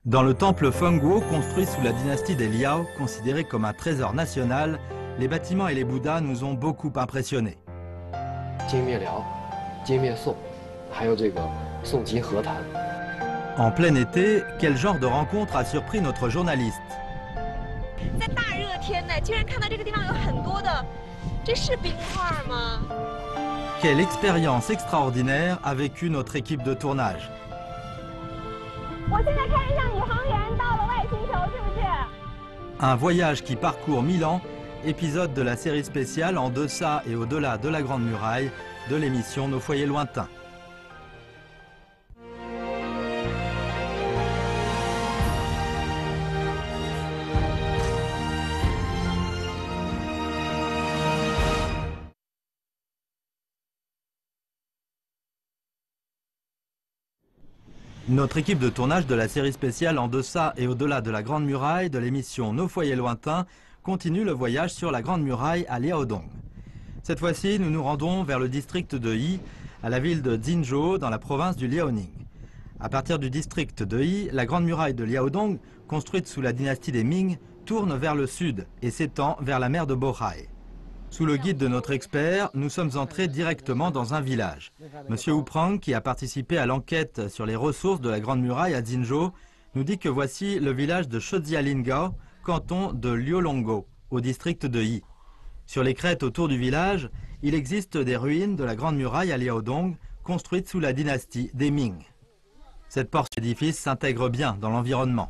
Dans le temple Fengguo, construit sous la dynastie des Liao, considéré comme un trésor national, les bâtiments et les Bouddhas nous ont beaucoup impressionnés. En plein été, quel genre de rencontre a surpris notre journaliste? Quelle expérience extraordinaire a vécu notre équipe de tournage. Un voyage qui parcourt 1000 ans, épisode de la série spéciale En deçà et au-delà de la Grande Muraille de l'émission Nos foyers lointains. Notre équipe de tournage de la série spéciale En deçà et au-delà de la Grande Muraille de l'émission Nos foyers lointains continue le voyage sur la Grande Muraille à Liaodong. Cette fois-ci, nous nous rendons vers le district de Yi, à la ville de Jinzhou, dans la province du Liaoning. À partir du district de Yi, la Grande Muraille de Liaodong, construite sous la dynastie des Ming, tourne vers le sud et s'étend vers la mer de Bohai. Sous le guide de notre expert, nous sommes entrés directement dans un village. Monsieur Wu Prang, qui a participé à l'enquête sur les ressources de la Grande Muraille à Jinzhou, nous dit que voici le village de Shojialingao, canton de Liolongo, au district de Yi. Sur les crêtes autour du village, il existe des ruines de la Grande Muraille à Liaodong, construite sous la dynastie des Ming. Cette porte d'édifice s'intègre bien dans l'environnement.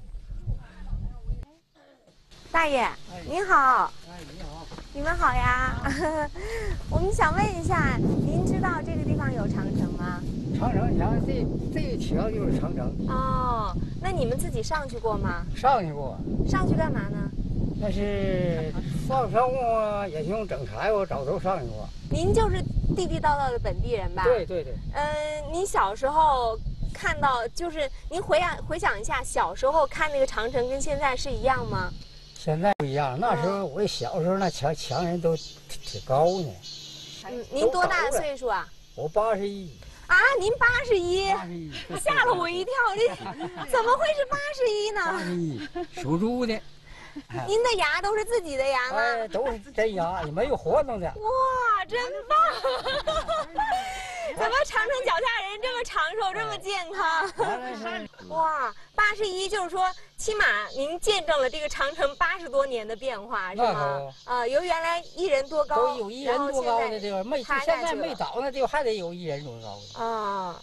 大爷，你好。你们好呀，我们想问一下，您知道这个地方有长城吗？ 长城，你看这条就是长城。 哦，那你们自己上去过吗？ 上去过。 上去干嘛呢？ 那是放生啊，也行，整柴火，早都上去过。 您就是地地道道的本地人吧？ 对对对。 您小时候看到，就是您回想一下，小时候看那个长城跟现在是一样吗？ 现在不一样，那时候我小时候那墙人都挺高呢。 您多大的岁数啊？ 我81。 啊，您81？吓了我一跳，您怎么会是81呢 ？81，属猪的。 您的牙都是自己的牙吗？ 哎，都是真牙，也没有活动的。 哇，真棒！怎么长城脚下人这么长寿，这么健康？哇，81就是说，起码您见证了这个长城80多年的变化，是吗？由原来1人多高， 都有1人多高的地方，现在没倒那地方还得有1人多高的。 啊。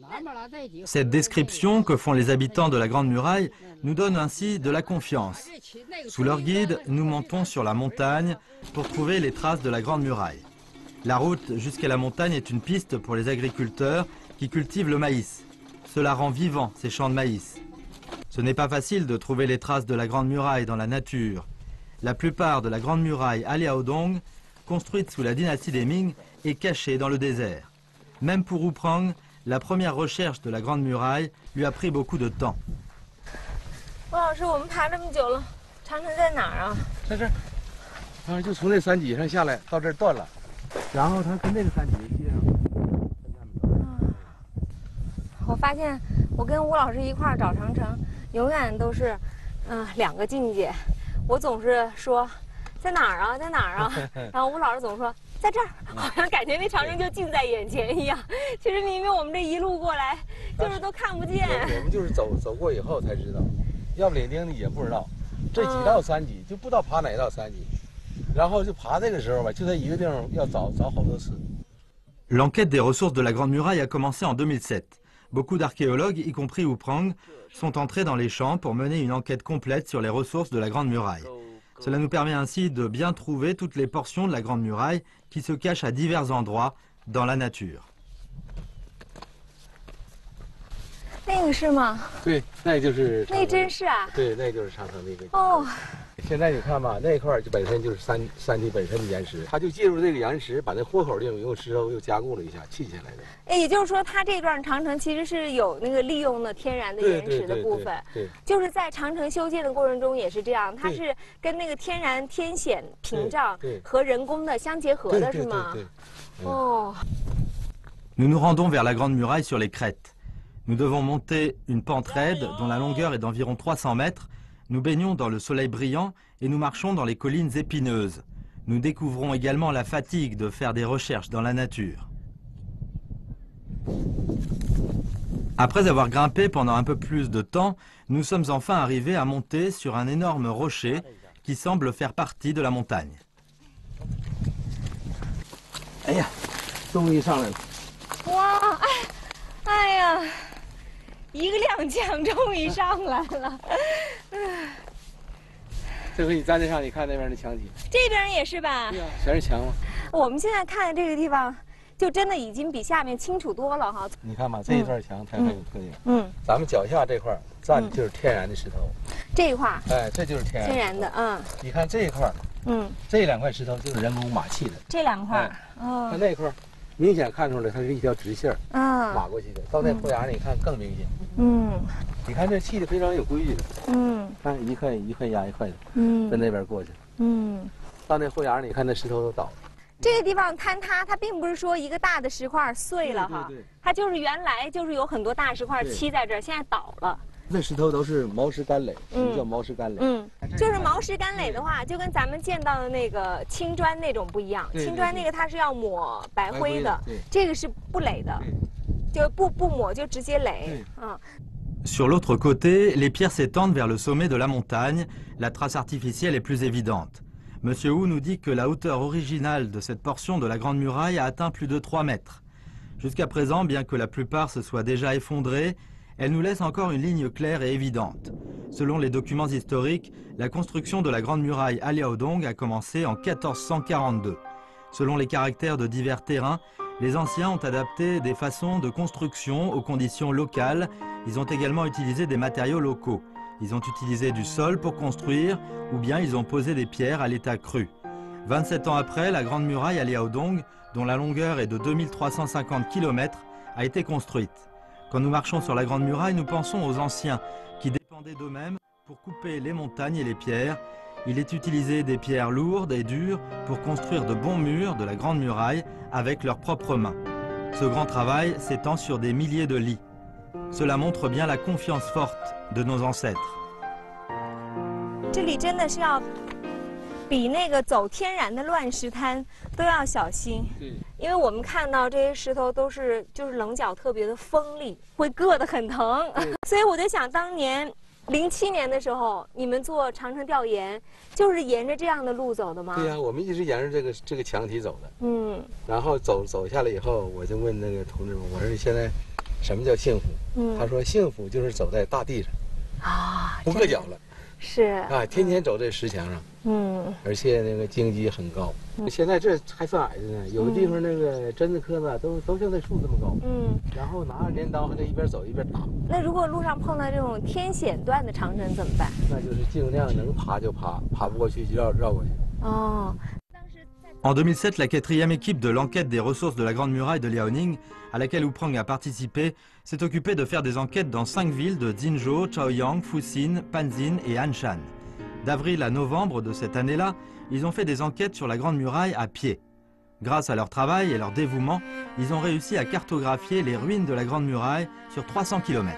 Cette description que font les habitants de la Grande Muraille nous donne ainsi de la confiance. Sous leur guide, nous montons sur la montagne pour trouver les traces de la Grande Muraille. La route jusqu'à la montagne est une piste pour les agriculteurs qui cultivent le maïs. Cela rend vivant ces champs de maïs. Ce n'est pas facile de trouver les traces de la Grande Muraille dans la nature. La plupart de la Grande Muraille à Liaodong, construite sous la dynastie des Ming, est cachée dans le désert. Même pour Wu Prang, la première recherche de la Grande Muraille lui a pris beaucoup de temps. 吴老师，我们爬这么久了，长城在哪儿啊？ 在这儿，啊，就从那山脊上下来，到这儿断了，然后它跟那个山脊接上。 我发现我跟吴老师一块儿找长城，永远都是2个境界。我总是说在哪儿啊，在哪儿啊，然后吴老师总说。 在这儿，好像感觉那长城就近在眼前一样。其实明明我们这一路过来，就是都看不见。 我们就是走过以后才知道，要不领丁的也不知道，这几道山脊就不知道爬哪道山脊，然后就爬这个时候吧，就在一个地方要找好多次。 L'enquête des ressources de la Grande Muraille a commencé en 2007. Beaucoup d'archéologues, y compris Wu Prang, sont entrés dans les champs pour mener une enquête complète sur les ressources de la Grande Muraille. Cela nous permet ainsi de bien trouver toutes les portions de la Grande Muraille qui se cachent à divers endroits dans la nature. 那个是吗？ 对，那就是那真是啊。 对，那就是长城那个。 哦。 现在你看吧，那块就本身就是山体本身的岩石，它就借助这个岩石，把那豁口地方用石头又加固了一下，砌起来的。 哎，也就是说，它这段长城其实是有那个利用的天然的岩石的部分。 对。 就是在长城修建的过程中也是这样，它是跟那个天然天险屏障和人工的相结合的，是吗？ 对。 哦。 Nous nous rendons vers la Grande Muraille sur les crêtes. Nous devons monter une pente raide dont la longueur est d'environ 300 mètres. Nous baignons dans le soleil brillant et nous marchons dans les collines épineuses. Nous découvrons également la fatigue de faire des recherches dans la nature. Après avoir grimpé pendant un peu plus de temps, nous sommes enfin arrivés à monter sur un énorme rocher qui semble faire partie de la montagne. 哎呀，终于上来了！ 哇，哎呀，一个踉跄，终于上来了。 这回你站得上，你看那边的墙体。 这边也是吧？ 对呀，全是墙嘛。 我们现在看的这个地方，就真的已经比下面清楚多了哈。 你看吧，这一段墙它很有特点。 嗯， 咱们脚下这块站的就是天然的石头。 这一块， 哎，这就是天然的，嗯。 你看这一块，这两块石头就是人工码砌的。 这两块，哦。 看那块，明显看出来它是一条直线码过去的。到那坡崖你看更明显。你看这砌的非常有规矩的。看一块一块压一块的。在那边过去。到那坡崖你看那石头都倒了。 这个地方坍塌，它并不是说一个大的石块碎了哈，它就是原来就是有很多大石块砌在这儿，现在倒了。 这石头都是毛石干垒，叫毛石干垒。 就是毛石干垒的话，就跟咱们见到的那个青砖那种不一样。青砖那个它是要抹白灰的，这个是不垒的，就不抹就直接垒。 Sur l'autre côté, les pierres s'étendent vers le sommet de la montagne. La trace artificielle est plus évidente. Monsieur Wu nous dit que la hauteur originale de cette portion de la Grande Muraille a atteint plus de 3 mètres. Jusqu'à présent, bien que la plupart se soient déjà effondrés, elle nous laisse encore une ligne claire et évidente. Selon les documents historiques, la construction de la Grande Muraille à Liaodong a commencé en 1442. Selon les caractères de divers terrains, les anciens ont adapté des façons de construction aux conditions locales. Ils ont également utilisé des matériaux locaux. Ils ont utilisé du sol pour construire ou bien ils ont posé des pierres à l'état cru. 27 ans après, la Grande Muraille à Liaodong, dont la longueur est de 2350 km, a été construite. Quand nous marchons sur la Grande Muraille, nous pensons aux anciens qui dépendaient d'eux-mêmes pour couper les montagnes et les pierres. Il est utilisé des pierres lourdes et dures pour construire de bons murs de la Grande Muraille avec leurs propres mains. Ce grand travail s'étend sur des milliers de lits. Cela montre bien la confiance forte de nos ancêtres. 这里真的是要比那个走天然的乱石滩都要小心，因为我们看到这些石头都是就是棱角特别的锋利，会硌得很疼。所以我就想，当年07年的时候，你们做长城调研，就是沿着这样的路走的吗？ 对呀，我们一直沿着这个墙体走的。然后走下来以后，我就问那个同志们，我说你现在什么叫幸福？他说幸福就是走在大地上，不硌脚了。 是啊，天天走这石墙上。而且那个荆棘很高。现在这还算矮的呢，有的地方那个榛子棵子都像那树这么高。然后拿着镰刀还得一边走一边打。 那如果路上碰到这种天险段的长城怎么办？ 那就是尽量能爬就爬，爬不过去就绕过去。 En 2007, la 4e équipe de l'enquête des ressources de la Grande Muraille de Liaoning, à laquelle Wuprang a participé, s'est occupée de faire des enquêtes dans 5 villes de Jinzhou, Chaoyang, Fuxin, Panjin et Anshan. D'avril à novembre de cette année-là, ils ont fait des enquêtes sur la Grande Muraille à pied. Grâce à leur travail et leur dévouement, ils ont réussi à cartographier les ruines de la Grande Muraille sur 300 km.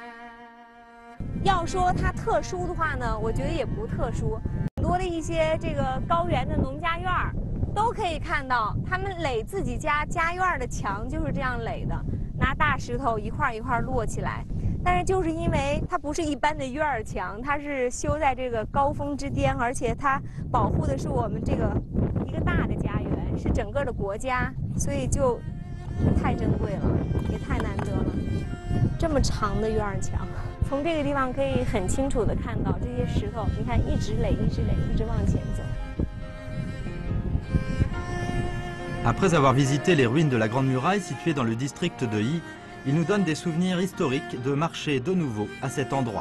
要说它特殊的话呢，我觉得也不特殊。很多的一些这个高原的农家院儿，都可以看到他们垒自己家院的墙就是这样垒的，拿大石头一块一块摞起来。但是就是因为它不是一般的院儿墙，它是修在这个高峰之巅，而且它保护的是我们这个一个大的家园，是整个的国家，所以就太珍贵了，也太难得了。这么长的院儿墙。从这个地方可以很清楚地看到这些石头，你看一直垒，一直垒，一直往前走。 Après avoir visité les ruines de la Grande Muraille situées dans le district de Yi, il nous donne des souvenirs historiques de marcher de nouveau à cet endroit.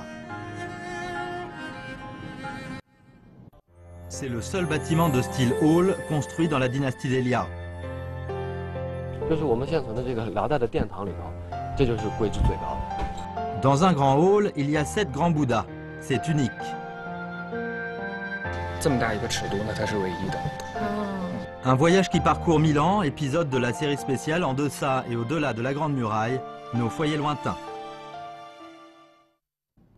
C'est le seul bâtiment de style hall construit dans la dynastie des Liao. 就是我们现存的这个辽代的殿堂里头，这就是规制最高的。 Dans un grand hall, il y a 7 grands Bouddhas. C'est unique. 这么大一个尺度呢，它是唯一的。 Un voyage qui parcourt 1000 ans, épisode de la série spéciale En deçà et au-delà de la Grande Muraille, nos foyers lointains.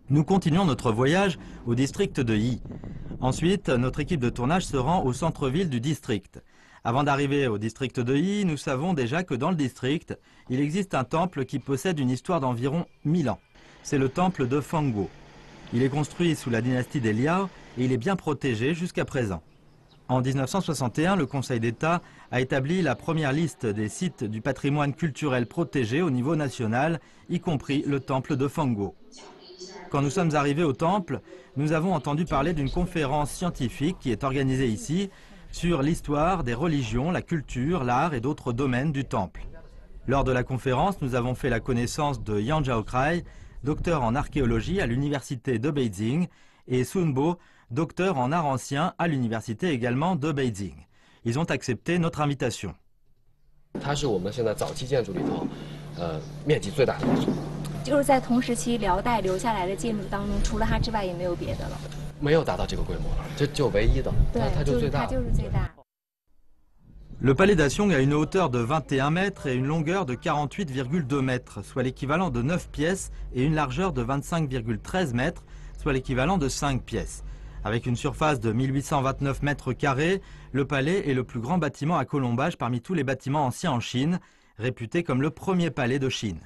Nous continuons notre voyage au district de Yi. Ensuite, notre équipe de tournage se rend au centre-ville du district. Avant d'arriver au district de Yi, nous savons déjà que dans le district, il existe un temple qui possède une histoire d'environ 1000 ans. C'est le temple de Fanguo. Il est construit sous la dynastie des Liao et il est bien protégé jusqu'à présent. En 1961, le Conseil d'État a établi la première liste des sites du patrimoine culturel protégé au niveau national, y compris le temple de Fanguo. Quand nous sommes arrivés au temple, nous avons entendu parler d'une conférence scientifique qui est organisée ici sur l'histoire des religions, la culture, l'art et d'autres domaines du temple. Lors de la conférence, nous avons fait la connaissance de Yang Zhaokrai, docteur en archéologie à l'université de Beijing, et Sun Bo, docteur en art ancien à l'université également de Beijing. Ils ont accepté notre invitation. 它是我们现在早期建筑里头，面积最大的一座。 就是在同时期辽代留下来的建筑当中，除了它之外也没有别的了。 没有达到这个规模了，这就唯一的，它就最大。它就是最大。 Le palais d'Asyong a une hauteur de 21 mètres et une longueur de 48,2 mètres, soit l'équivalent de 9 pièces, et une largeur de 25,13 mètres, soit l'équivalent de 5 pièces. Avec une surface de 1829 mètres carrés, le palais est le plus grand bâtiment à colombage parmi tous les bâtiments anciens en Chine, réputé comme le premier palais de Chine.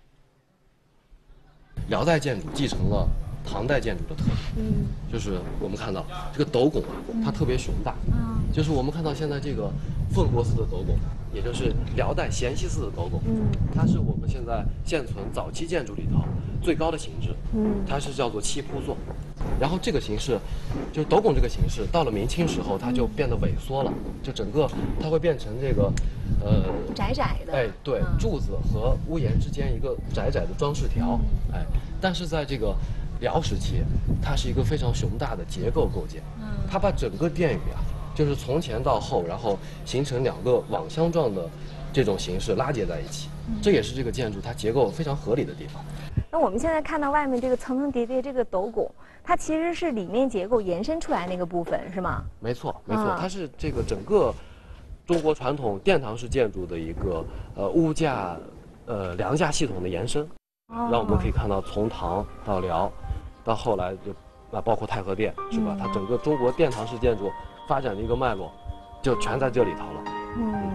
辽代建筑继承了唐代建筑的特点，就是我们看到这个斗拱啊，它特别雄大，就是我们看到现在这个奉国寺的斗拱，也就是辽代咸熙寺的斗拱，它是我们现在现存早期建筑里头最高的形制，它是叫做七扑座。然后这个形式，就是斗拱这个形式，到了明清时候，它就变得萎缩了，就整个它会变成这个， 窄窄的， 哎，对，柱子和屋檐之间一个窄窄的装饰条，哎，但是在这个辽时期，它是一个非常雄大的结构构建，它把整个殿宇啊，就是从前到后，然后形成两个网箱状的这种形式拉结在一起，这也是这个建筑它结构非常合理的地方。 那我们现在看到外面这个层层叠叠这个斗拱，它其实是里面结构延伸出来那个部分，是吗？ 没错，没错，它是这个整个中国传统殿堂式建筑的一个屋架梁架系统的延伸，让我们可以看到从唐到辽，到后来就包括太和殿，是吧？它整个中国殿堂式建筑发展的一个脉络，就全在这里头了。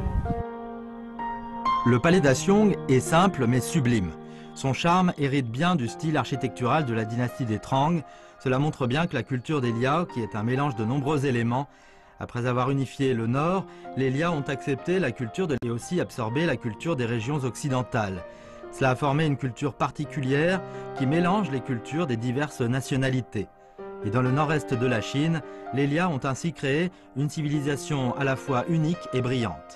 Le palais d'Asyong est simple mais sublime. Son charme hérite bien du style architectural de la dynastie des Trang. Cela montre bien que la culture des Liao, qui est un mélange de nombreux éléments, après avoir unifié le nord, les Liao ont accepté la culture et aussi absorbé la culture des régions occidentales. Cela a formé une culture particulière qui mélange les cultures des diverses nationalités. Et dans le nord-est de la Chine, les Liao ont ainsi créé une civilisation à la fois unique et brillante.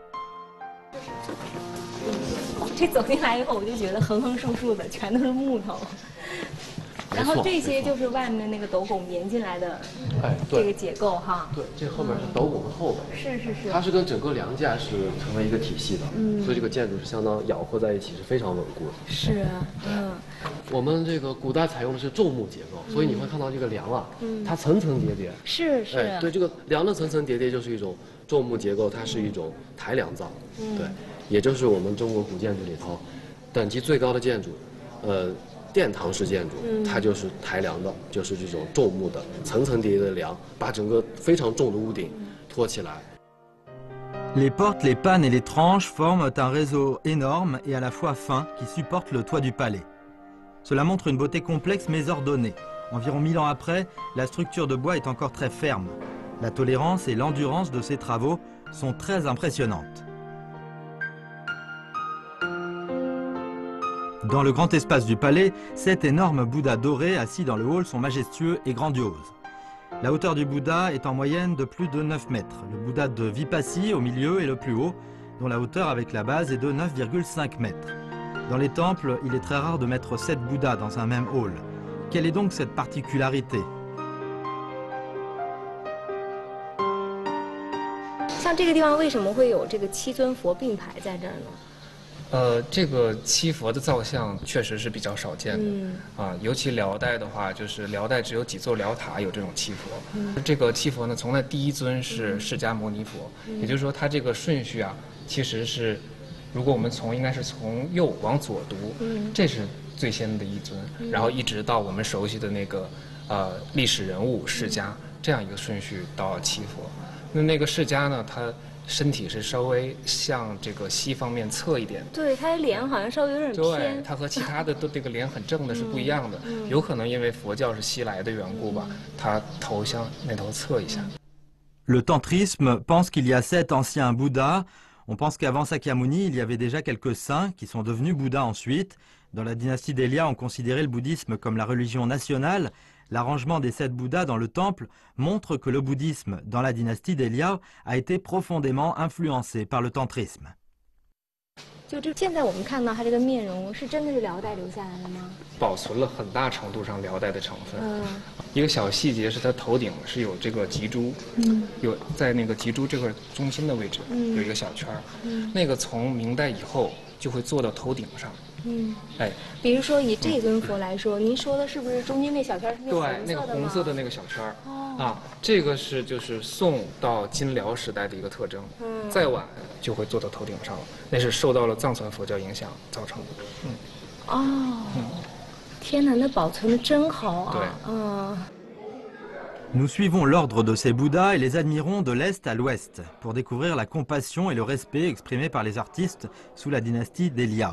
这走进来以后，我就觉得横横竖竖的全都是木头，然后这些就是外面那个斗拱连进来的，这个结构哈。 对，这后面是斗拱的后边。是。它是跟整个梁架是成为一个体系的，所以这个建筑是相当咬合在一起，是非常稳固的。 是， 我们这个古代采用的是重木结构，所以你会看到这个梁啊，它层层叠叠。 是。 对，这个梁的层层叠叠就是一种重木结构，它是一种抬梁造。对。 也就是我们中国古建筑里头等级最高的建筑，殿堂式建筑，它就是抬梁的，就是这种重木的层层叠叠的梁，把整个非常重的屋顶托起来。 Les portes, les pannes et les tranches forment un réseau énorme et à la fois fin qui supporte le toit du palais. Cela montre une beauté complexe mais ordonnée. Environ 1000 ans après, la structure de bois est encore très ferme. La tolérance et l'endurance de ces travaux sont très impressionnantes. Dans le grand espace du palais, 7 énormes Bouddhas dorés assis dans le hall sont majestueux et grandioses. La hauteur du Bouddha est en moyenne de plus de 9 mètres. Le Bouddha de Vipassi au milieu est le plus haut, dont la hauteur avec la base est de 9,5 mètres. Dans les temples, il est très rare de mettre 7 Bouddhas dans un même hall. Quelle est donc cette particularité? 像这个地方为什么会有这个7尊佛并排在这儿呢？ 这个七佛的造像确实是比较少见的，尤其辽代的话，就是辽代只有几座辽塔有这种七佛。这个七佛呢，从来第一尊是释迦牟尼佛，也就是说，它这个顺序啊，其实是，如果我们应该是从右往左读，这是最先的一尊，然后一直到我们熟悉的那个历史人物释迦这样一个顺序到七佛。那个释迦呢，他身体是稍微向这个西方面侧一点， 对，他的脸好像稍微有点偏， 对，他和其他的都这个脸很正的是不一样的，有可能因为佛教是西来的缘故吧，他头向那头侧一下。 Le tantrisme pense qu'il y a 7 anciens Bouddhas. On pense qu'avant Sakyamuni, il y avait déjà quelques saints qui sont devenus Bouddhas ensuite. Dans la dynastie d'Elia, on considérait le bouddhisme comme la religion nationale. L'arrangement des 7 Bouddhas dans le temple montre que le bouddhisme dans la dynastie d'Elia a été profondément influencé par le tantrisme. 就这，现在我们看到他这个面容是真的是辽代留下来的吗？ 保存了很大程度上辽代的成分。一个小细节是他头顶是有这个脊珠，有在那个脊珠这块中心的位置有一个小圈儿，那个从明代以后就会做到头顶上。哎， 比如说以这尊佛来说，您说的是不是中间那小圈是那个对，那个红色的那个小圈儿啊，这个是就是宋到金辽时代的一个特征，再晚就会做到头顶上了，那是受到了藏传佛教影响造成的。 天哪，那保存的真好啊！ 对， Nous suivons l'ordre de ces Bouddhas et les admirons de l'est à l'ouest pour découvrir la compassion et le respect exprimés par les artistes sous la dynastie des Liao.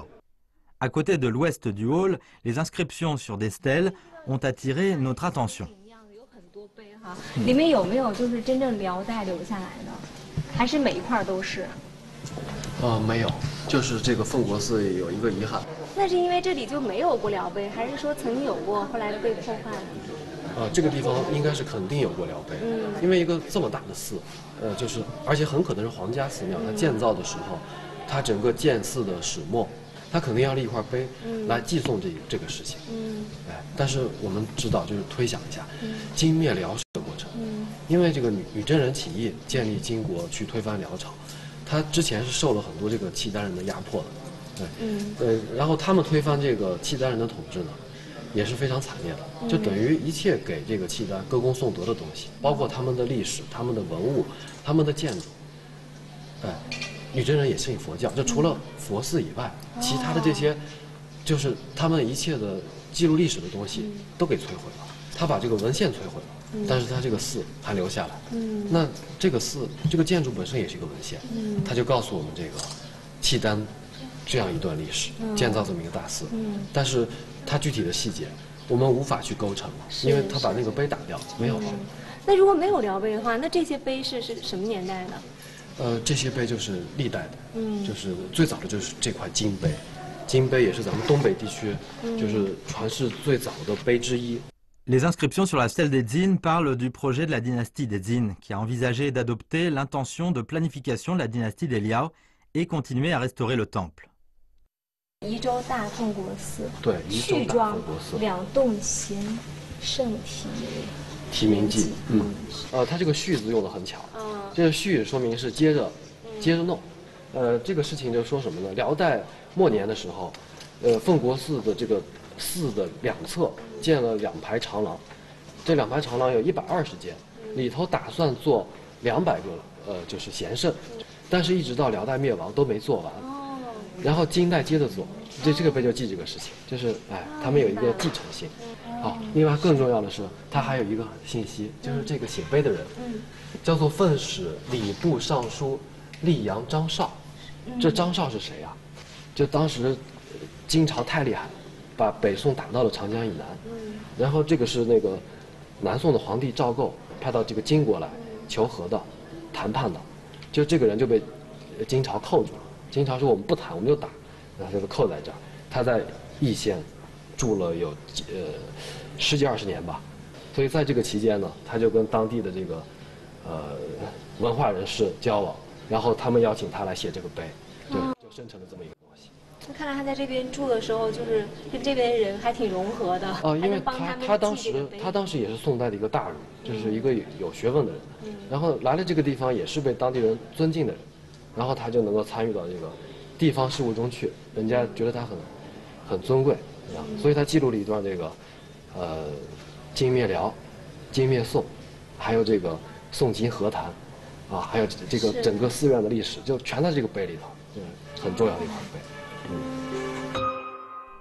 À côté de l'ouest du hall, les inscriptions sur des stèles ont attiré notre attention. 里面有没有就是真正辽代留下来的，还是每一块都是？ 没有，就是这个奉国寺有一个遗憾。 那是因为这里就没有过辽碑，还是说曾经有过，后来被破坏了？ 这个地方应该是肯定有过辽碑，因为一个这么大的寺，就是而且很可能是皇家寺庙，它建造的时候，它整个建寺的始末，它肯定要立一块碑来记诵这个事情。但是我们知道，就是推想一下，金灭辽的过程，因为这个女真人起义建立金国去推翻辽朝，他之前是受了很多这个契丹人的压迫的，然后他们推翻这个契丹人的统治呢，也是非常惨烈的，就等于一切给这个契丹歌功颂德的东西，包括他们的历史、他们的文物、他们的建筑，女真人也信佛教，就除了佛寺以外，其他的这些，就是他们一切的记录历史的东西都给摧毁了。他把这个文献摧毁了，但是他这个寺还留下来。那这个寺这个建筑本身也是一个文献，他就告诉我们这个契丹这样一段历史，建造这么一个大寺，但是它具体的细节我们无法去构成了，因为他把那个碑打掉，没有了。 那如果没有辽碑的话，那这些碑是什么年代的？ 这些碑就是历代的，就是最早的就是这块金碑，金碑也是咱们东北地区就是传世最早的碑之一。 Les inscriptions sur la stèle des Dzin parlent du projet de la dynastie des Dzin, qui a envisagé d'adopter l'intention de planification de la dynastie des Liao et continuer à restaurer le temple. 宜州大奉国寺， 对，宜州大奉国寺两洞贤圣题名记，它这个序字用的很巧，这个序说明是接着弄，这个事情就说什么呢？辽代末年的时候，奉国寺的这个寺的两侧建了2排长廊，这2排长廊有120间，里头打算做200个就是贤圣，但是一直到辽代灭亡都没做完，然后金代接着做，这个碑就记这个事情，就是他们有一个继承性。好，另外更重要的是，它还有一个信息，就是这个写碑的人，叫做奉使礼部尚书溧阳张绍。这张绍是谁啊？就当时金朝太厉害了，把北宋打到了长江以南，然后这个是那个南宋的皇帝赵构派到这个金国来求和的、谈判的，就这个人就被金朝扣住了。金朝说我们不谈，我们就打，然后就被扣在这儿。他在义县住了有10几20年吧，所以在这个期间呢，他就跟当地的这个文化人士交往，然后他们邀请他来写这个碑，就生成了这么一个东西。 那看来他在这边住的时候，就是跟这边人还挺融合的。 因为他当时也是宋代的一个大儒，就是一个有学问的人，然后来了这个地方也是被当地人尊敬的人，然后他就能够参与到这个地方事务中去，人家觉得他很尊贵，所以他记录了一段这个金灭辽、金灭宋，还有这个宋金和谈，还有这个整个寺院的历史，就全在这个碑里头，很重要的一块碑。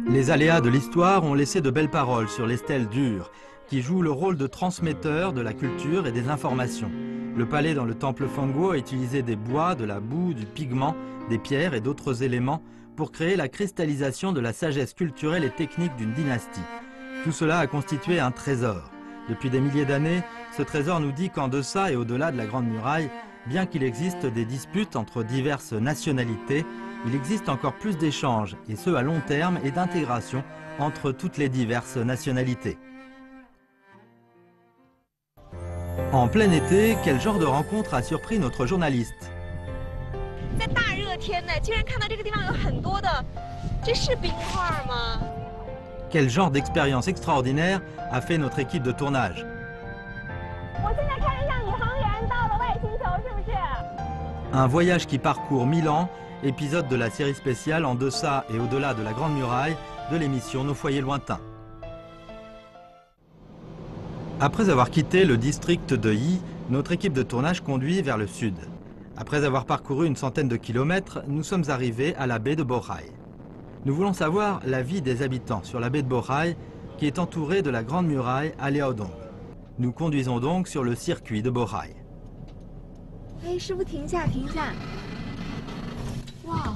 Les aléas de l'histoire ont laissé de belles paroles sur les stèles dures, qui jouent le rôle de transmetteurs de la culture et des informations. Le palais dans le temple Fanguo a utilisé des bois, de la boue, du pigment, des pierres et d'autres éléments pour créer la cristallisation de la sagesse culturelle et technique d'une dynastie. Tout cela a constitué un trésor. Depuis des milliers d'années, ce trésor nous dit qu'en deçà et au-delà de la Grande Muraille, bien qu'il existe des disputes entre diverses nationalités, il existe encore plus d'échanges, et ce à long terme, et d'intégration entre toutes les diverses nationalités. En plein été, quel genre de rencontre a surpris notre journaliste? Quel genre d'expérience extraordinaire a fait notre équipe de tournage? Un voyage qui parcourt 1000 ans, épisode de la série spéciale En deçà et au-delà de la Grande Muraille de l'émission Nos foyers lointains. Après avoir quitté le district de Yi, notre équipe de tournage conduit vers le sud. Après avoir parcouru une centaine de kilomètres, nous sommes arrivés à la baie de Bohai. Nous voulons savoir la vie des habitants sur la baie de Bohai, qui est entourée de la Grande Muraille à Liaodong. Nous conduisons donc sur le circuit de Bohai. Hey, 师傅，停下，停下！哇！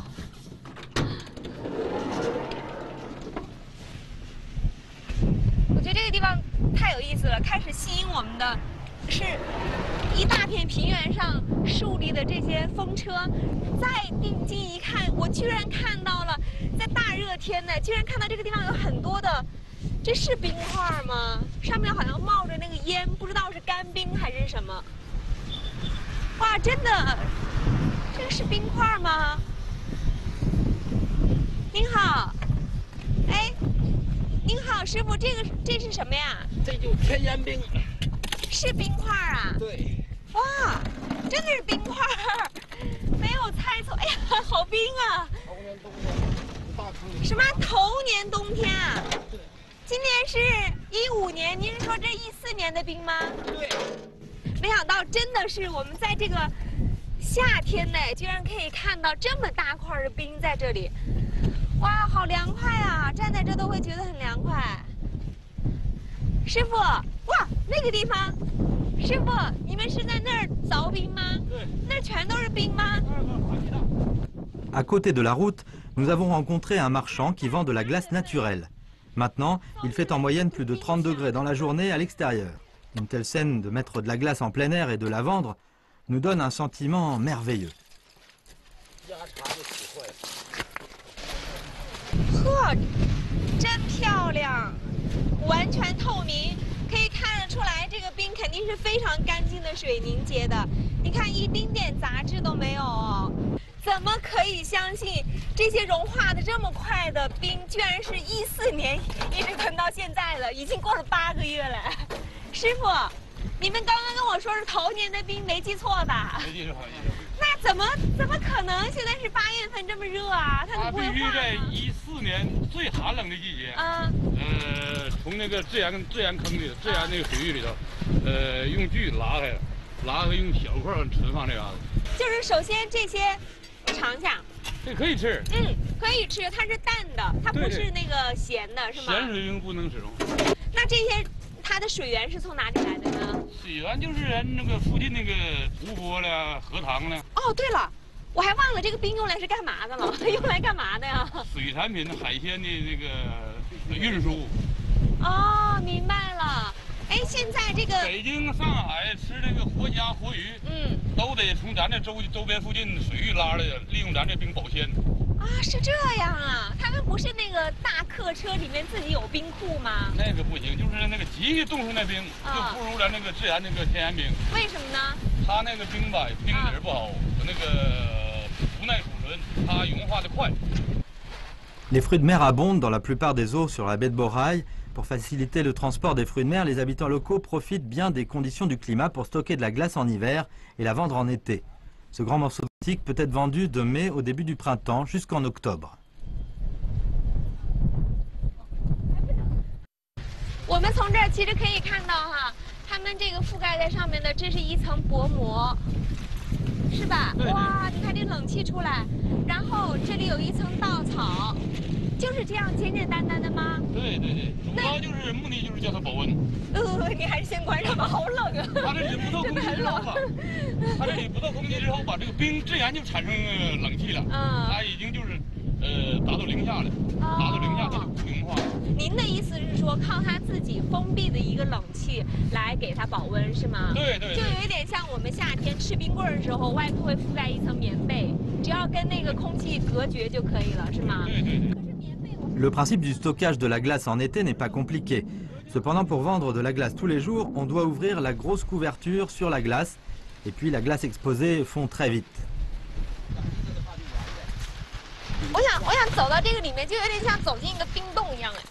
我觉得这个地方太有意思了。开始吸引我们的是一大片平原上竖立的这些风车。再定睛一看，我居然看到了，在大热天呢，居然看到这个地方有很多的，这是冰块吗？上面好像冒着那个烟，不知道是干冰还是什么。哇，真的，这个是冰块吗？您好，哎，您好，师傅，这是什么呀？ 这就天然冰， 是冰块啊？ 对。 哇，真的是冰块，没有猜错。哎呀，好冰啊！ 头年冬天，大坑。 什么头年冬天啊？ 对。 今年是15年，您是说这14年的冰吗？ 对。 没想到真的是我们在这个夏天呢，居然可以看到这么大块的冰在这里。哇，好凉快啊！站在这都会觉得很凉快。师傅，哇，那个地方，师傅，你们是在那儿凿冰吗？ 对。 那全都是冰吗？ À côté de la route, nous avons rencontré un marchand qui vend de la glace naturelle. Maintenant, il fait en moyenne plus de 30 degrés dans la journée à l'extérieur. Une telle scène de mettre de la glace en plein air et de la vendre nous donne un sentiment merveilleux. 呵，真漂亮，完全透明，可以看得出来，这个冰肯定是非常干净的水凝结的。你看，一丁点杂质都没有哦。怎么可以相信这些融化的这么快的冰，居然是14年一直囤到现在了，已经过了8个月了。师傅，你们刚刚跟我说是头年的冰，没记错吧？ 没记错。 那怎么可能？现在是8月份这么热啊，它不会化吗？ 它必须在14年最寒冷的季节啊，从那个自然坑里、自然那个水域里头，用锯拉开了，用小块存放这嘎子。 就是首先这些尝下。 这可以吃。 可以吃，它是淡的，它不是那个咸的，是吗？ 咸水冰不能使用。 那这些。它的水源是从哪里来的呢？ 水源就是人那个附近那个湖泊了、河塘了。 哦，对了，我还忘了这个冰用来是干嘛的了？用来干嘛的呀？ 水产品、海鲜的那个运输。 哦，明白了。哎，现在这个北京、上海吃那个活虾、活鱼，都得从咱这周边附近水域拉来的，利用咱这冰保鲜。 啊，是这样啊！他们不是那个大客车里面自己有冰库吗？ 那个不行，就是那个急于冻上的冰，就不如咱那个自然那个天然冰。 为什么呢？ 它那个冰吧，冰底不好，那个不耐储存，它融化的快。 Les fruits de mer abondent dans la plupart des eaux sur la baie de Bohai. Pour faciliter le transport des fruits de mer, les habitants locaux profitent bien des conditions du climat pour stocker de la glace en hiver et la vendre en été. Ce grand morceau de plastique peut être vendu de mai au début du printemps jusqu'en octobre. 我们从这儿其实可以看到哈，他们这个覆盖在上面的，这是一层薄膜，是吧？哇，你看这冷气出来，然后这里有一层稻草， 就是这样简简单单的吗？ 对对对，主要就是目的就是叫它保温。 你还是先关上吧，好冷啊！ 它这里不透空气之后吧，它这里不透空气之后把这个冰自然就产生冷气了。它已经就是达到零下了，达到零下它就不融化了。 您的意思是说，靠它自己封闭的一个冷气来给它保温是吗？ 对对。 就有一点像我们夏天吃冰棍的时候，外部会覆盖一层棉被，只要跟那个空气隔绝就可以了，是吗？ 对对对。 Le principe du stockage de la glace en été n'est pas compliqué. Cependant, pour vendre de la glace tous les jours, on doit ouvrir la grosse couverture sur la glace, et puis la glace exposée fond très vite. 我想走到这个里面，就有点像走进一个冰洞一样哎。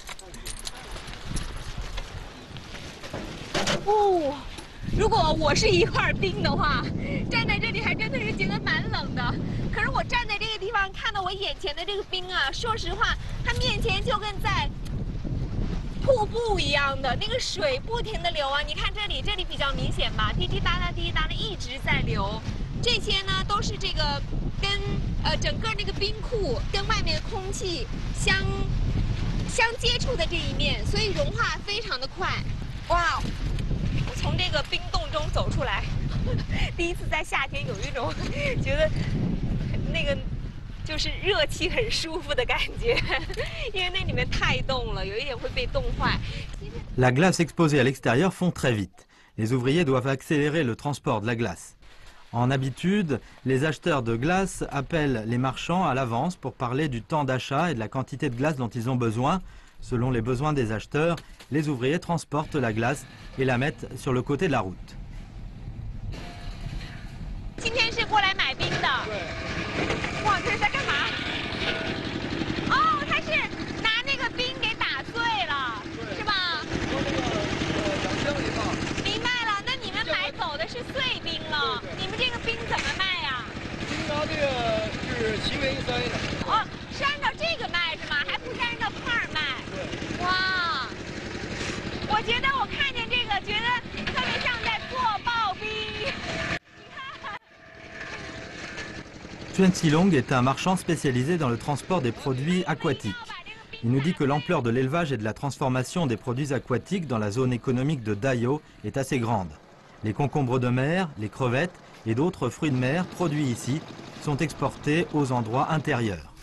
哦，如果我是一块冰的话，站在这里还真的是觉得蛮冷的。可是我站在这个地方，看到我眼前的这个冰啊，说实话，它面前就跟在瀑布一样的，那个水不停的流啊。你看这里比较明显吧，滴滴答答滴滴答答一直在流。这些呢都是这个跟整个那个冰库跟外面的空气相接触的这一面，所以融化非常的快。哇！我从这个冰洞中走出来，第一次在夏天有一种觉得那个就是热气很舒服的感觉，因为那里面太冻了，有一点会被冻坏。 La glace exposée à l'extérieur fond très vite. Les ouvriers doivent accélérer le transport de la glace. En habitude, les acheteurs de glace appellent les marchands à l'avance pour parler du temps d'achat et de la quantité de glace dont ils ont besoin. Selon les besoins des acheteurs, les ouvriers transportent la glace et la mettent sur le côté de la route. 今天是过来买冰的。对。哇，这是在干嘛？哦，他是拿那个冰给打碎了，是吧？ 两箱一放。 明白了，那你们买走的是碎冰了，你们这个冰怎么卖呀？ 冰拿这个是7元1塞的。 哦，是按照这个卖是吗？还不是按照块卖？对。哇，我觉得我看见这个，觉得特别像在做刨冰。 Chuan Silong est un marchand spécialisé dans le transport des produits aquatiques. Il nous dit que l'ampleur de l'élevage et de la transformation des produits aquatiques dans la zone économique de Dayao est assez grande. Les concombres de mer, les crevettes et d'autres fruits de mer produits ici sont exportés aux endroits intérieurs.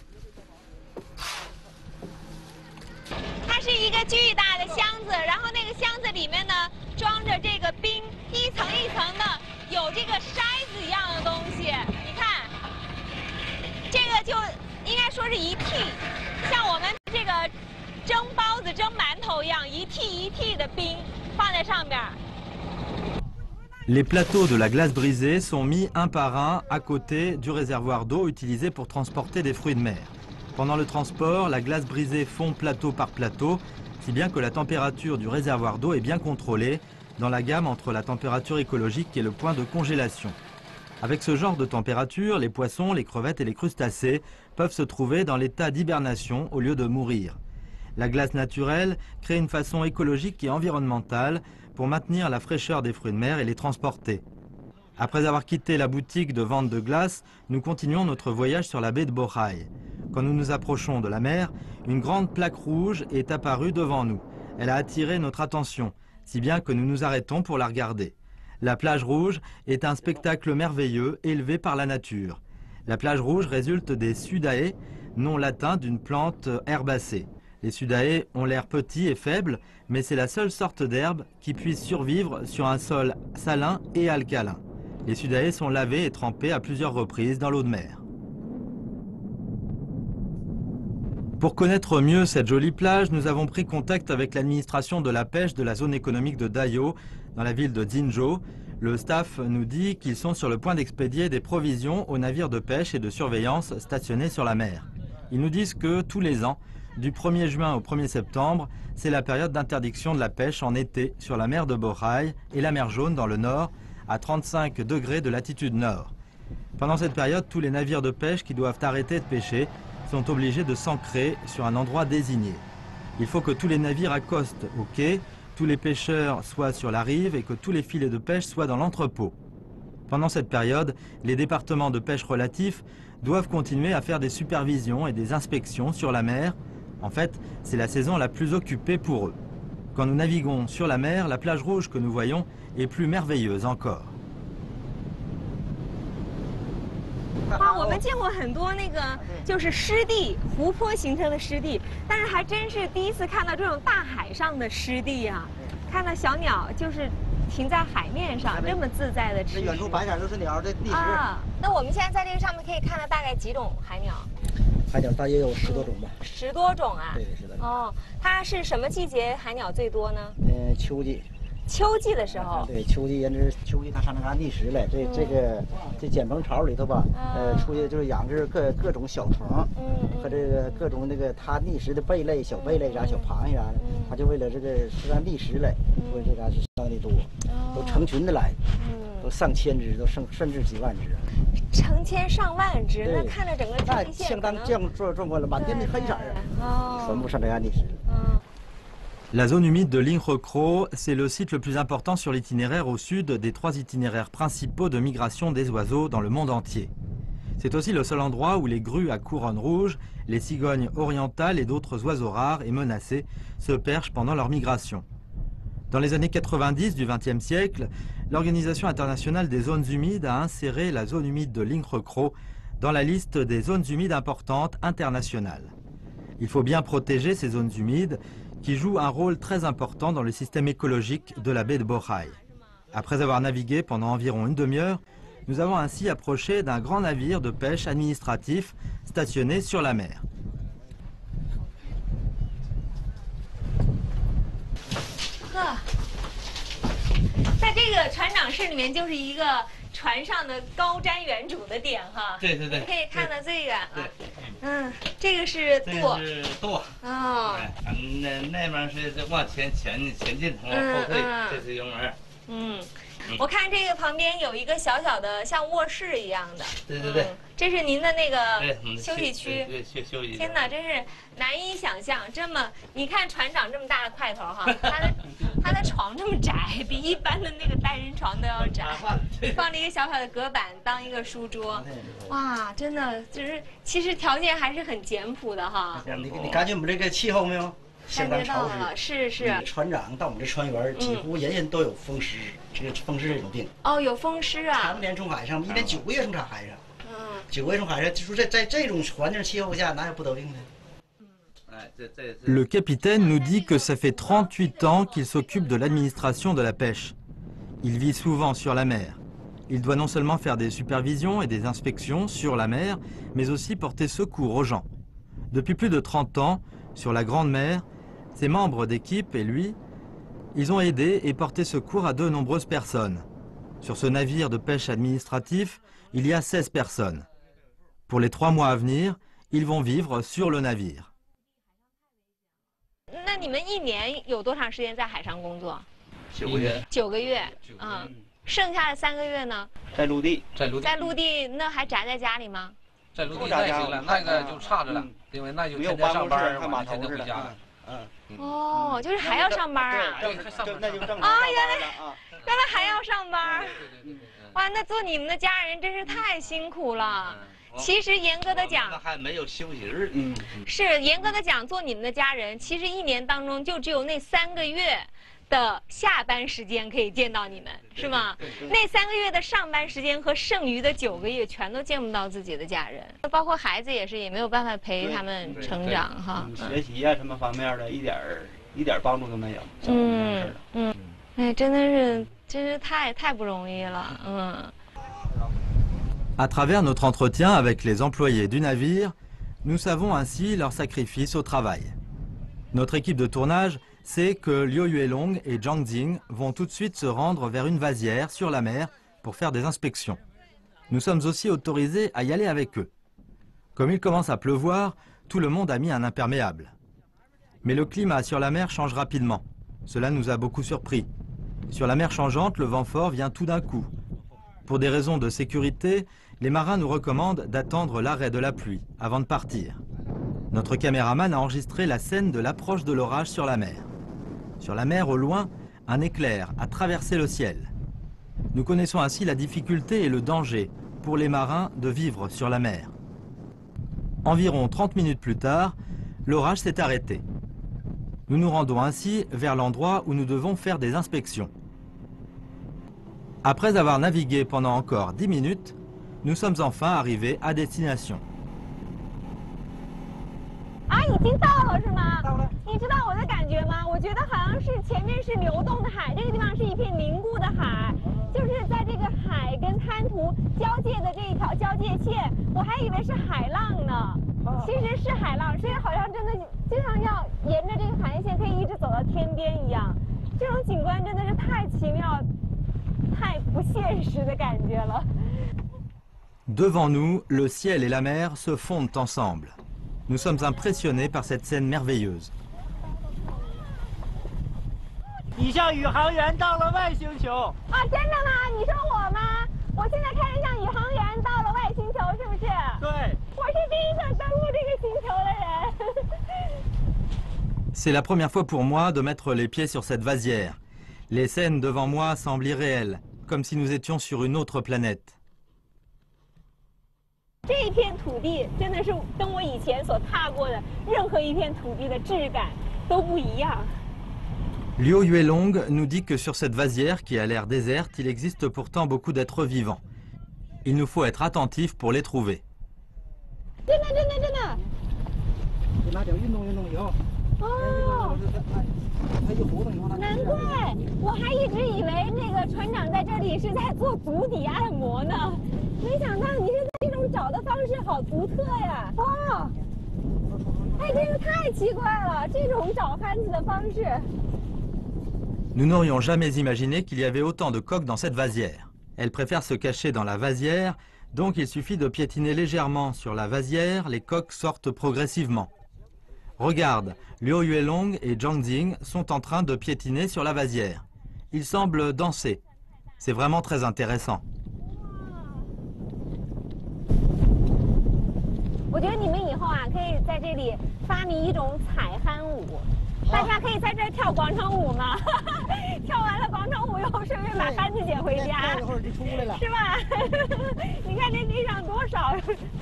它是一个巨大的箱子，然后那个箱子里面呢装着这个冰，一层一层的，有这个筛子一样的东西。你看，这个就应该说是一屉，像我们这个蒸包子、蒸馒头一样，一屉一屉的冰放在上面。 Les plateaux de la glace brisée sont mis un par un à côté du réservoir d'eau utilisé pour transporter des fruits de mer. Pendant le transport, la glace brisée fond plateau par plateau, si bien que la température du réservoir d'eau est bien contrôlée dans la gamme entre la température écologique et le point de congélation. Avec ce genre de température, les poissons, les crevettes et les crustacés peuvent se trouver dans l'état d'hibernation au lieu de mourir. La glace naturelle crée une façon écologique et environnementale pour maintenir la fraîcheur des fruits de mer et les transporter. Après avoir quitté la boutique de vente de glace, nous continuons notre voyage sur la baie de Bohai. Quand nous nous approchons de la mer, une grande plaque rouge est apparue devant nous. Elle a attiré notre attention, si bien que nous nous arrêtons pour la regarder. La plage rouge est un spectacle merveilleux élevé par la nature. La plage rouge résulte des sudae, nom latin d'une plante herbacée. Les sudae ont l'air petits et faibles, mais c'est la seule sorte d'herbe qui puisse survivre sur un sol salin et alcalin. Les sudae sont lavés et trempés à plusieurs reprises dans l'eau de mer. Pour connaître mieux cette jolie plage, nous avons pris contact avec l'administration de la pêche de la zone économique de Dayao, dans la ville de Jinzhou. Le staff nous dit qu'ils sont sur le point d'expédier des provisions aux navires de pêche et de surveillance stationnés sur la mer. Ils nous disent que tous les ans, du 1er juin au 1er septembre, c'est la période d'interdiction de la pêche en été sur la mer de Bohai et la mer Jaune dans le nord, à 35 degrés de latitude nord. Pendant cette période, tous les navires de pêche qui doivent arrêter de pêcher sont obligés de s'ancrer sur un endroit désigné. Il faut que tous les navires accostent au quai, tous les pêcheurs soient sur la rive et que tous les filets de pêche soient dans l'entrepôt. Pendant cette période, les départements de pêche relatifs doivent continuer à faire des supervisions et des inspections sur la mer En fait, c'est la saison la plus occupée pour eux. Quand nous naviguons sur la mer, la plage rouge que nous voyons est plus merveilleuse encore. 哇，我们见过很多那个就是湿地、湖泊形成的湿地，但是还真是第一次看到这种大海上的湿地啊！看到小鸟就是停在海面上，这么自在的吃食。 远处白色都是鸟的觅食。 啊，那我们现在在这个上面可以看到大概几种海鸟？ 海鸟大约有10多种吧。 10多种啊？ 对，10多种。 哦，它是什么季节海鸟最多呢？ 秋季。 秋季的时候， 对，秋季秋季它上那嘎觅食来，这碱棚巢里头吧，出去就是养着各种小虫，和这个各种那个它觅食的贝类、小贝类啥、小螃蟹啥的，它就为了这个是来觅食来，所以这嘎是相当的多，都成群的来，都上千只，都甚至几万只。 成千上万只，那看着整个天际线相当壮观了，满天的黑色啊，全部上这嘎觅食。 La zone humide de l'Inkhokro, c'est le site le plus important sur l'itinéraire au sud des 3 itinéraires principaux de migration des oiseaux dans le monde entier. C'est aussi le seul endroit où les grues à couronne rouge, les cigognes orientales et d'autres oiseaux rares et menacés se perchent pendant leur migration. Dans les années 90 du XXe siècle, l'Organisation internationale des zones humides a inséré la zone humide de l'Inkhokro dans la liste des zones humides importantes internationales. Il faut bien protéger ces zones humides qui joue un rôle très important dans le système écologique de la baie de Bohai. Après avoir navigué pendant environ une demi-heure, nous avons ainsi approché d'un grand navire de pêche administratif stationné sur la mer. 在这个船长室里面就是一个船上的高瞻远瞩的点哈。对对对，可以看到最远了。嗯，这个是舵。这是舵。哦。 那边是往前进，往后退，这是油门。嗯。 我看这个旁边有一个小小的像卧室一样的。 对对对。 这是您的那个休息区。 对，休息。 天哪，真是难以想象，这么你看船长这么大的块头哈，他的床这么窄，比一般的那个单人床都要窄，放了一个小小的隔板当一个书桌，哇，真的就是其实条件还是很简朴的哈。 你感觉我们这个气候没有？相当潮湿。是。 船长到我们这船员几乎人人都有风湿，这个风湿这种病。 哦，有风湿啊。 常年从海上，一年9个月从海上。9个月从海上，就说在这种环境气候下，哪有不得病的？ Le capitaine nous dit que ça fait 38 ans qu'il s'occupe de l'administration de la pêche. Il vit souvent sur la mer. Il doit non seulement faire des supervisions et des inspections sur la mer, mais aussi porter secours aux gens. Depuis plus de 30 ans, sur la Grande Mer, ses membres d'équipe et lui, ils ont aidé et porté secours à de nombreuses personnes. Sur ce navire de pêche administratif, il y a 16 personnes. Pour les 3 mois à venir, ils vont vivre sur le navire. 那你们一年有多长时间在海上工作 ？9个月。 9个月，嗯，剩下的3个月呢？ 在陆地。 在陆地，那还宅在家里吗？ 在陆地太行了，那个就差着了，因为那就天天上班，晚上天天回家了。 哦，就是还要上班啊？ 对，那就正常。 啊，原来还要上班。哇，那做你们的家人真是太辛苦了。 其实严格的讲， 还没有休息日。 是严格的讲，做你们的家人，其实1年当中就只有那3个月的下班时间可以见到你们，是吗？那3个月的上班时间和剩余的9个月，全都见不到自己的家人，包括孩子也是，也没有办法陪他们成长哈。 学习啊，什么方面的，一点帮助都没有。 哎，真是太不容易了， À travers notre entretien avec les employés du navire, nous savons ainsi leur sacrifice au travail. Notre équipe de tournage sait que Liu Yuelong et Zhang Jing vont tout de suite se rendre vers une vasière sur la mer pour faire des inspections. Nous sommes aussi autorisés à y aller avec eux. Comme il commence à pleuvoir, tout le monde a mis un imperméable. Mais le climat sur la mer change rapidement. Cela nous a beaucoup surpris. Sur la mer changeante, le vent fort vient tout d'un coup. Pour des raisons de sécurité, les marins nous recommandent d'attendre l'arrêt de la pluie avant de partir. Notre caméraman a enregistré la scène de l'approche de l'orage sur la mer. Sur la mer, au loin, un éclair a traversé le ciel. Nous connaissons ainsi la difficulté et le danger pour les marins de vivre sur la mer. Environ 30 minutes plus tard, l'orage s'est arrêté. Nous nous rendons ainsi vers l'endroit où nous devons faire des inspections. Après avoir navigué pendant encore 10 minutes, nous sommes enfin arrivés à destination. 啊，已经到了是吗？到了。你知道我的感觉吗？我觉得好像是前面是流动的海，这个地方是一片凝固的海，就是在这个海跟滩涂交界的这一条交界线，我还以为是海浪呢，其实是海浪，所以好像真的就像要沿着这个海岸线可以一直走到天边一样，这种景观真的是太奇妙、太不现实的感觉了。 Devant nous, le ciel et la mer se fondent ensemble. Nous sommes impressionnés par cette scène merveilleuse. 你像宇航员到了外星球啊！真的吗？你说我吗？我现在看着像宇航员到了外星球，是不是？ 对， 我是第一个登陆这个星球的人。 C'est la première fois pour moi de mettre les pieds sur cette vasière. Les scènes devant moi semblent irréelles, comme si nous étions sur une autre planète. 这一片土地真的是跟我以前所踏过的任何一片土地的质感都不一样。 Liu Yuelong nous dit que sur cette vasière qui a l'air déserte, il existe pourtant beaucoup d'êtres vivants. Il nous faut être attentifs pour les trouver. 真的真的真的。 给拿脚运动运动以后。哦。 难怪，我还一直以为那个船长在这里是在做足底按摩呢，没想到你是这种找的方式好独特呀！哇，哎，这个太奇怪了，这种找汉子的方式。 Nous n'aurions jamais imaginé qu'il y avait autant de coques dans cette vasière. Elles préfèrent se cacher dans la vasière, donc il suffit de piétiner légèrement sur la vasière, les coques sortent progressivement. Regarde, Liu Yuelong et Zhang Jing sont en train de piétiner sur la vasière. Ils semblent danser. C'est vraiment très intéressant. 我觉得你们以后啊，可以在这里发明一种采憨舞，大家可以在这儿跳广场舞嘛，跳完了广场舞以后，顺便把杆子捡回家， 一会儿就出来了， 是吧？你看这地上多少。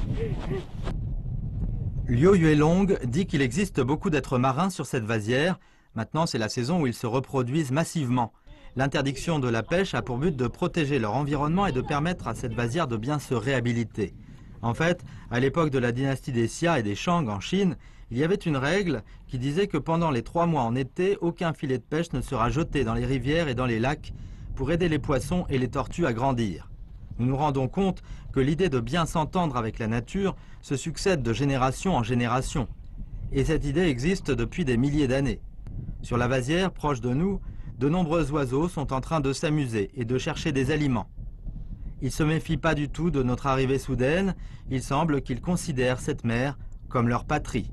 Liu Yuelong dit qu'il existe beaucoup d'êtres marins sur cette vasière. Maintenant, c'est la saison où ils se reproduisent massivement. L'interdiction de la pêche a pour but de protéger leur environnement et de permettre à cette vasière de bien se réhabiliter. En fait, à l'époque de la dynastie des Xia et des Shang en Chine, il y avait une règle qui disait que pendant les 3 mois en été, aucun filet de pêche ne sera jeté dans les rivières et dans les lacs pour aider les poissons et les tortues à grandir. Nous nous rendons compte que l'idée de bien s'entendre avec la nature se succède de génération en génération. Et cette idée existe depuis des milliers d'années. Sur la vasière, proche de nous, de nombreux oiseaux sont en train de s'amuser et de chercher des aliments. Ils ne se méfient pas du tout de notre arrivée soudaine, il semble qu'ils considèrent cette mer comme leur patrie.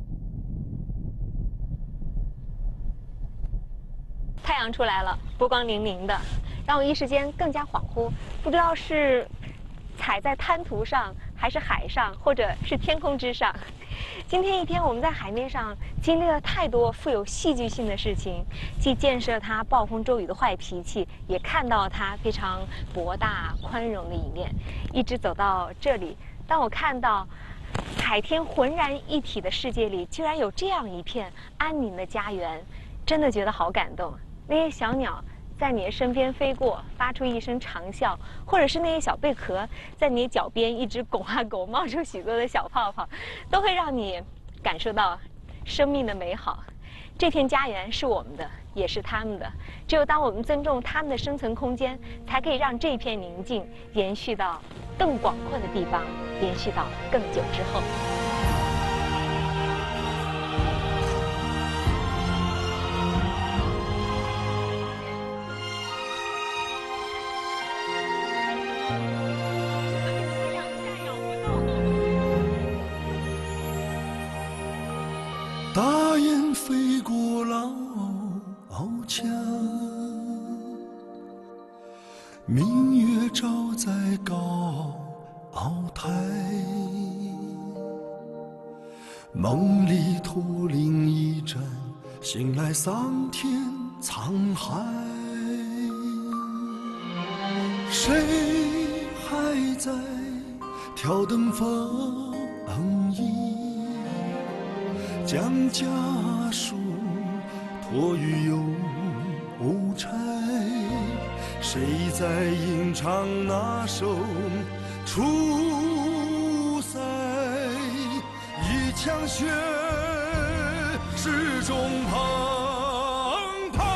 太阳出来了，波光粼粼的，让我一时间更加恍惚，不知道是踩在滩涂上，还是海上，或者是天空之上。今天一天，我们在海面上经历了太多富有戏剧性的事情，既见识了它暴风骤雨的坏脾气，也看到它非常博大宽容的一面。一直走到这里，当我看到海天浑然一体的世界里，居然有这样一片安宁的家园，真的觉得好感动。那些小鸟在你的身边飞过，发出一声长啸，或者是那些小贝壳在你脚边一直拱啊拱，冒出许多的小泡泡，都会让你感受到生命的美好。这片家园是我们的，也是他们的。只有当我们尊重他们的生存空间，才可以让这片宁静延续到更广阔的地方，延续到更久之后。 大雁飞过老墙，明月照在高台，梦里驼铃一阵，醒来桑田沧海。谁还在挑灯放映？ 将家书托于邮差，谁在吟唱那首出塞？一腔血始终澎湃，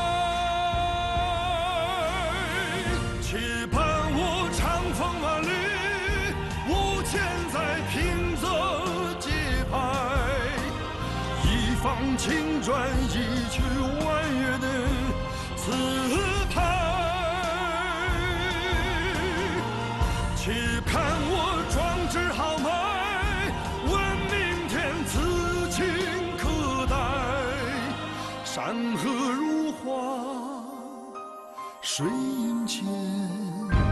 期盼我长风万里，无钱在平泽节拍，一放青砖，一曲婉约的词牌，期盼我壮志豪迈，问明天此情可待，山河如画，水云间。